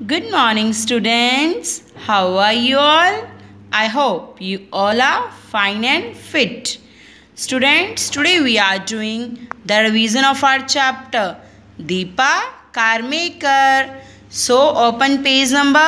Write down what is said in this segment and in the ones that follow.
Good morning, students. How are you all? I hope you all are fine and fit. Students, today we are doing the revision of our chapter Deepa Carmaker. So, open page number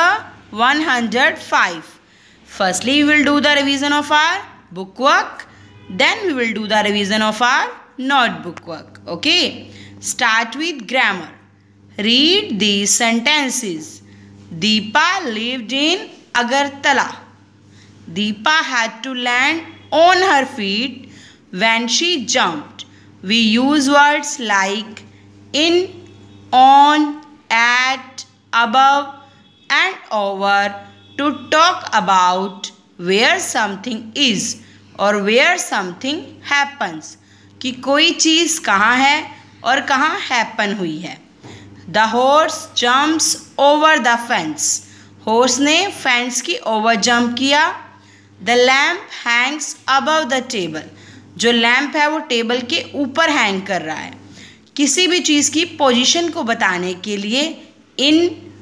105. Firstly, we will do the revision of our book work. Then we will do the revision of our notebook work. Okay. Start with grammar. Read these sentences. Deepa lived in Agartala. Deepa had to land on her feet when she jumped. We use words like in, on, at, above and over to talk about where something is और where something happens, कि कोई चीज़ कहाँ है और कहाँ happen हुई है. The horse jumps over the fence. Horse ने fence की over jump किया. The lamp hangs above the table. जो lamp है वो टेबल के ऊपर हैंग कर रहा है. किसी भी चीज़ की पोजीशन को बताने के लिए in,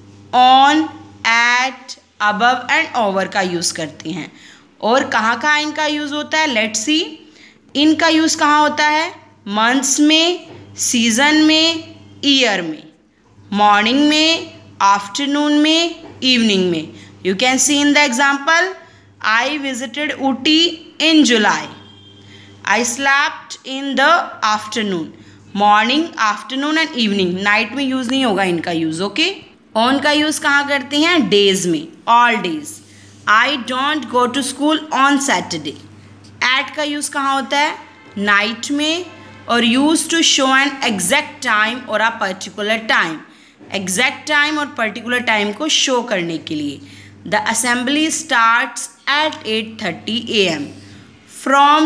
on, at, above and over का यूज़ करते हैं. और कहाँ इनका यूज़ होता है? Let's see. इनका यूज़ कहाँ होता है? मंथ्स में, सीज़न में, ईयर में, मॉर्निंग में, आफ्टरनून में, इवनिंग में. You can see in the example. I visited Ooty in July. I slept in the afternoon. Morning, afternoon and evening. Night में यूज़ नहीं होगा इनका यूज़. ओके. ऑन का यूज़ कहाँ करते हैं? डेज में, all days. I don't go to school on Saturday. At का यूज़ कहाँ होता है? नाइट में, और use to show an exact time और a particular time. Exact time और पर्टिकुलर टाइम को शो करने के लिए. The assembly starts at 8:30 AM. From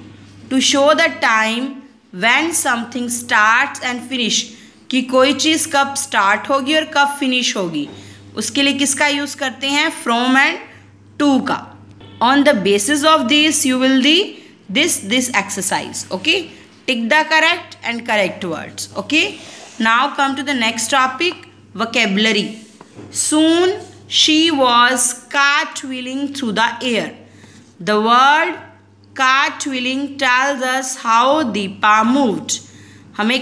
to show the time when something starts and finish, कि कोई चीज़ कब स्टार्ट होगी और कब फिनिश होगी. उसके लिए किसका यूज़ करते हैं? फ्रॉम एंड टू का. On the basis of this you will the this exercise. Okay. Tick the correct and correct words. Okay. Now come to the next topic, vocabulary. Soon she was cartwheeling through the air. The word cartwheeling tells us how Deepa moved. हमें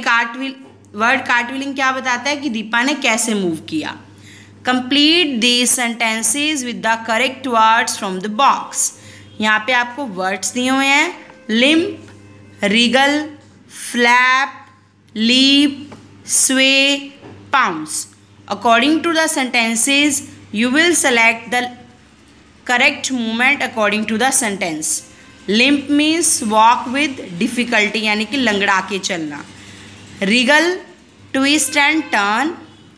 word cartwheeling क्या बताता है? कि दीपा ने कैसे move किया. Complete these sentences with the correct words from the box. यहाँ पे आपको वर्ड्स दिए हुए हैं. limp, wriggle, flap, leap, sway, pounce. According to the sentences, you will select the correct movement according to the sentence. Limp means walk with difficulty, यानी कि लंगड़ा के चलना. wriggle, twist and turn.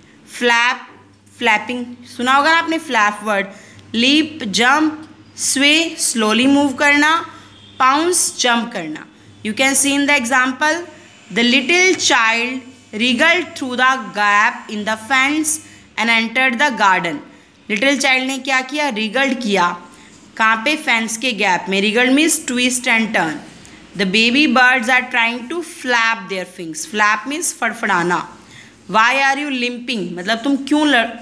flap, flapping, सुना होगा ना आपने flap word. leap, jump. sway, slowly move करना. pounce, jump करना. You can see in the example, the little child wriggled through the gap in the fence and entered the garden. Little child ने क्या किया? wriggled किया. कहाँ पे? Fence के gap में. wriggled means twist and turn. The baby birds are trying to flap their wings. flap means फड़फड़ाना. Why are you limping? मतलब तुम क्यों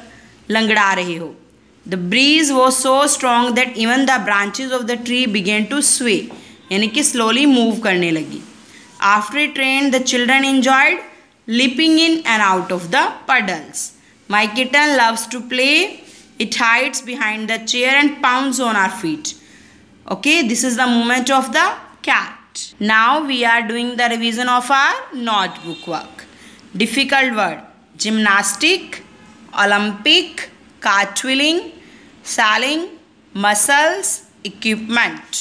लंगड़ा रहे हो. The breeze was so strong that even the branches of the tree began to sway. यानी कि slowly move करने लगी. After it rained, the children enjoyed leaping in and out of the puddles. My kitten loves to play. It hides behind the chair and pounds on our feet. Okay, this is the movement of the cat. Now we are doing the revision of our notebook work. Difficult word: gymnastic, Olympic, cartwheeling, sailing, muscles, equipment.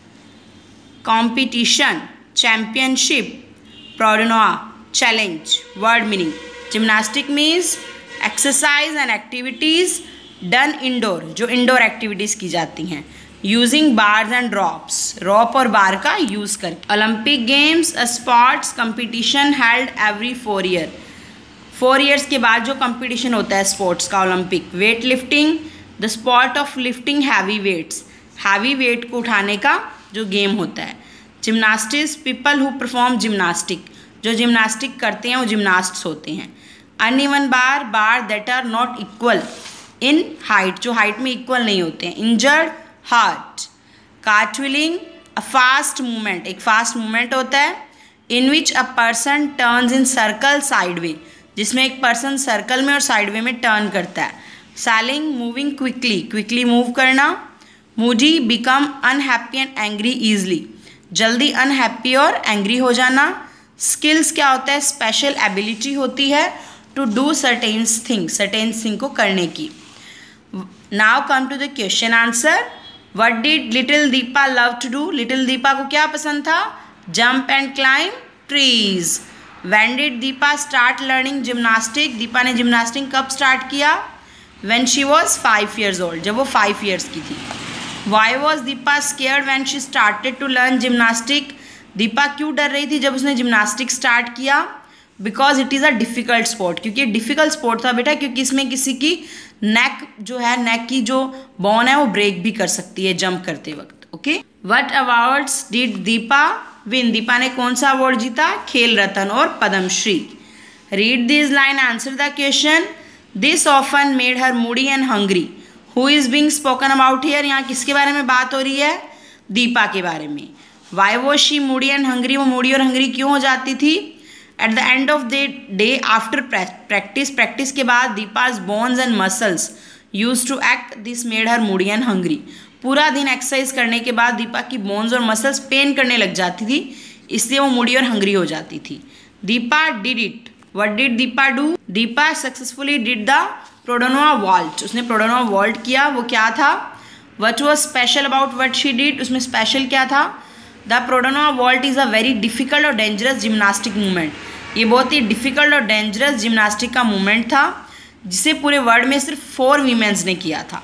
Competition, championship, pronoun, challenge. Word meaning: gymnastic means exercise and activities done indoor, जो indoor activities की जाती हैं. Using bars and ropes, rope और bar का use करके. Olympic games, a sports competition held every 4 years. 4 years के बाद जो competition होता है sports का Olympic. Weight lifting, the sport of lifting heavy weights. Heavy weight को उठाने का जो गेम होता है. Gymnastics, people who perform gymnastic, जो जिम्नास्टिक करते हैं वो जिम्नास्ट्स होते हैं. Uneven bar, bar that are not equal in height, जो हाइट में इक्वल नहीं होते हैं। Injured heart. Cartwheeling, a fast movement, एक फास्ट मूवमेंट होता है। In which a person turns in circle sideway, जिसमें एक पर्सन सर्कल में और साइडवे में टर्न करता है। Sailing, moving quickly, quickly move करना। Moody, become unhappy and angry easily, जल्दी अनहैप्पी और एंग्री हो जाना। स्किल्स क्या होता है? स्पेशल एबिलिटी होती है टू डू सर्टेन थिंग को करने की। Now come to the question answer. What did little Deepa love to do? Little Deepa को क्या पसंद था? Jump and climb trees. When did Deepa start learning gymnastic? Deepa ने जिम्नास्टिक कब स्टार्ट किया? When she was 5 years old, जब वो 5 years की थी। Why was Deepa scared when she started to learn gymnastic? Deepa क्यों डर रही थी जब उसने जिम्नास्टिक स्टार्ट किया? Because it is a difficult sport, क्योंकि डिफ़िकल्ट स्पोर्ट था बेटा, क्योंकि इसमें किसी की नेक जो है, नेक की जो बोन है वो ब्रेक भी कर सकती है जंप करते वक्त। Okay, what awards did Deepa win? Deepa ने कौन सा अवार्ड जीता? खेल रत्न और Padmashri. Read this line, answer the question. This often made her moody and hungry. Who is being spoken about here? यहाँ किसके बारे में बात हो रही है? दीपा के बारे में। Why was she moody and hungry? वो मूडी और हंग्री क्यों हो जाती थी? At the end of the day after practice के बाद Deepa's bones and muscles use to act, this made her moody and hungry. पूरा दिन एक्सरसाइज करने के बाद दीपा की बोन्स और मसल्स पेन करने लग जाती थी, इसलिए वो मूडी और हंग्री हो जाती थी। Deepa did it. What did Deepa do? Deepa successfully did the Produnova vault. उसने प्रोडोनोवा वॉल्ट किया, वो क्या था? What was special about what she did? उसमें स्पेशल क्या था? The Produnova vault is a very difficult और डेंजरस जिम्नास्टिक मूवमेंट। ये बहुत ही डिफिकल्ट और डेंजरस जिम्नास्टिक का मूवमेंट था, जिसे पूरे वर्ल्ड में सिर्फ 4 वीमेंस ने किया था।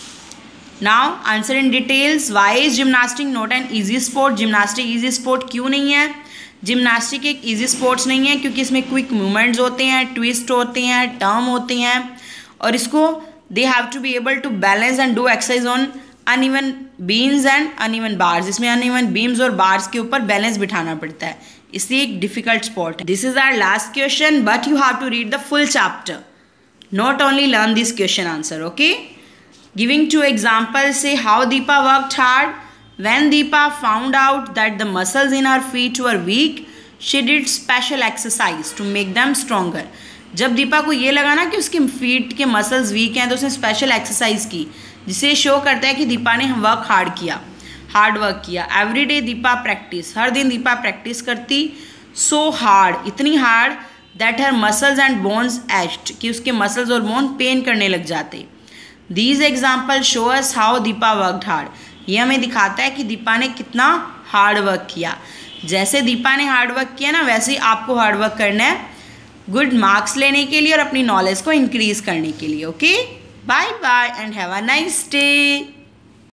Now answer in details. Why is gymnastic not an easy sport? Gymnastic easy sport क्यों नहीं है? जिम्नास्टिक एक ईजी स्पोर्ट्स नहीं है क्योंकि इसमें क्विक मूवमेंट्स होते हैं, ट्विस्ट होते हैं, टर्म होते हैं, और इसको they have to be able to balance and do exercise on uneven beams and uneven bars. इसमें अनइवन बीम्स और बार्स के ऊपर बैलेंस बिठाना पड़ता है, इसलिए एक डिफिकल्ट स्पोर्ट है। This is our last question, but you have to read the full chapter, not only learn this question answer. Okay, giving 2 examples, say how Deepa worked hard. When Deepa found out that the muscles in her feet were weak, she did special exercise to make them stronger. जब दीपा को ये लगा ना कि उसके feet के muscles weak हैं, तो उसने स्पेशल एक्सरसाइज की, जिसे शो करता है कि दीपा ने हार्ड वर्क किया। एवरी डे दीपा प्रैक्टिस, हर दिन दीपा प्रैक्टिस करती। सो हार्ड, इतनी hard, that her muscles and bones ached, कि उसके मसल्स और बोन पेन करने लग जाते। These example show us how Deepa worked hard. ये हमें दिखाता है कि दीपा ने कितना हार्ड वर्क किया। जैसे दीपा ने हार्ड वर्क किया ना, वैसे ही आपको हार्ड वर्क करना है गुड मार्क्स लेने के लिए और अपनी नॉलेज को इंक्रीज करने के लिए। Okay, bye bye and have a nice day.